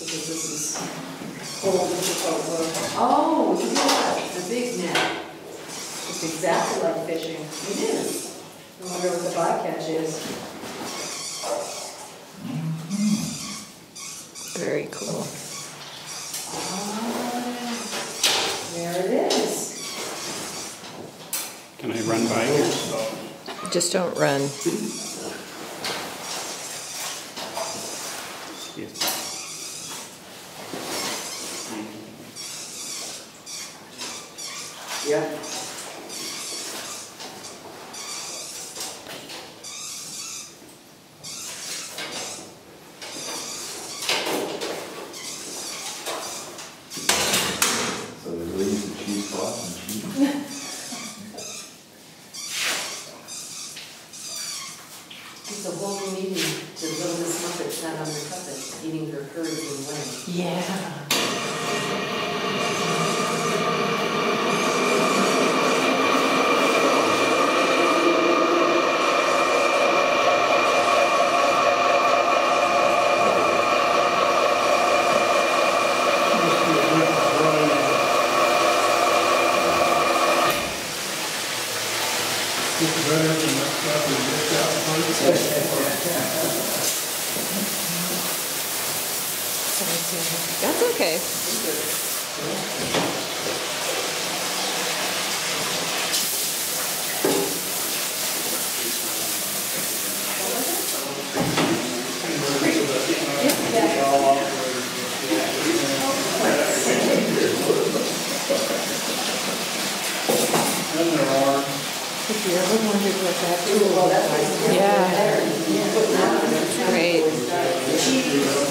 Because this is old and oh, yeah, the big net. It's exactly like fishing. It is. I wonder what the bycatch is. Very cool. There it is. Can I run by here? Just don't run. Yes. Yeah. So they leave the cheesecloth and cheese. It's a whole new meeting to little Miss Muppet sat on her cuppet, eating her curds and whey. Yeah. That's okay. If you ever wondered what that tool was, yeah, that's great.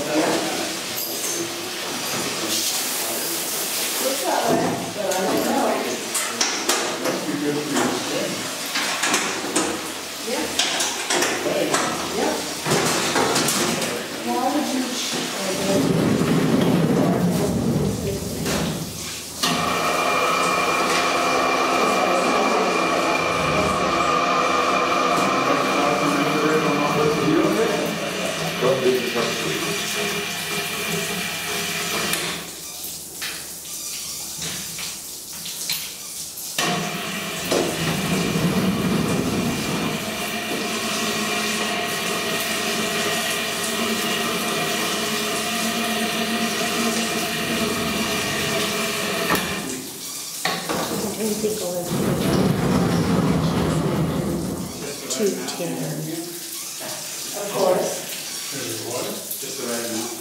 Of course. Just the right amount.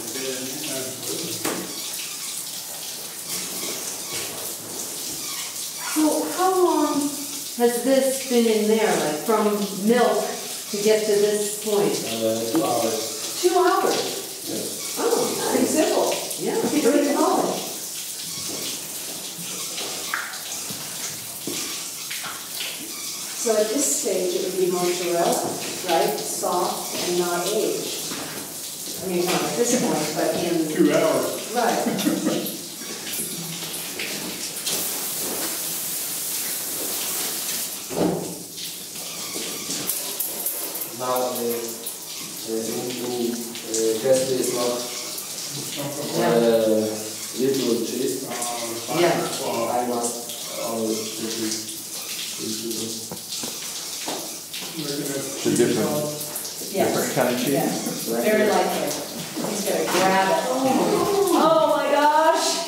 So how long has this been in there, like from milk to get to this point? 2 hours. 2 hours? Yes. Oh, pretty simple. Yeah, very small. So at this stage, it would be mozzarella, right? Soft and not aged. I mean, not at this point, but in... 2 hours. Right. Now, Castle is not little cheese. Yeah. I must always put this. Different kind of cheese. Yeah. Very likely. He's gonna grab it. Oh my gosh!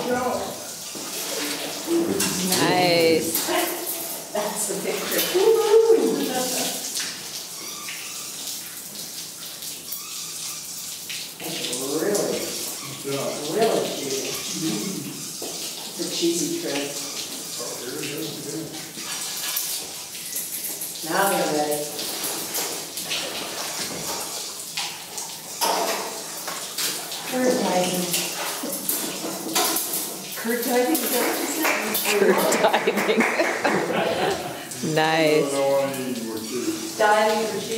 Nice. That's the picture. Woo-hoo. Really cheesy. It's a cheesy trick. Now they're ready. Curd diving. Curd diving, is that what you said? Curd diving. Nice. Diving for cheese.